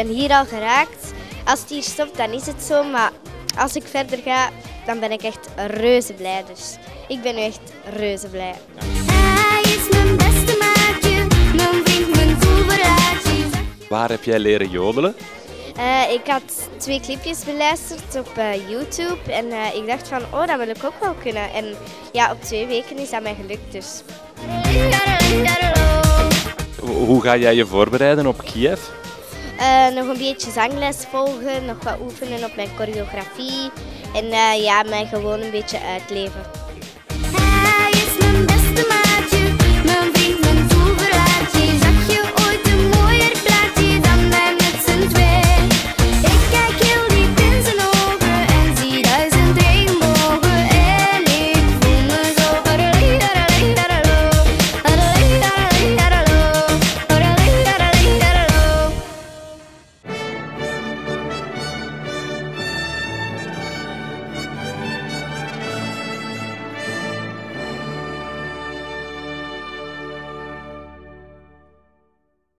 hier al geraakt. Als het hier stopt, dan is het zo. Maar als ik verder ga, dan ben ik echt reuze blij. Dus ik ben nu echt reuze blij. Hij is mijn beste maatje, mijn vriend, mijn toeveraartje. Waar heb jij leren jodelen? Ik had 2 clipjes beluisterd op YouTube en ik dacht van, oh, dat wil ik ook wel kunnen. En ja, op 2 weken is dat mij gelukt dus. Hoe ga jij je voorbereiden op Kiev? Nog een beetje zangles volgen, nog wat oefenen op mijn choreografie en ja, mij gewoon een beetje uitleven.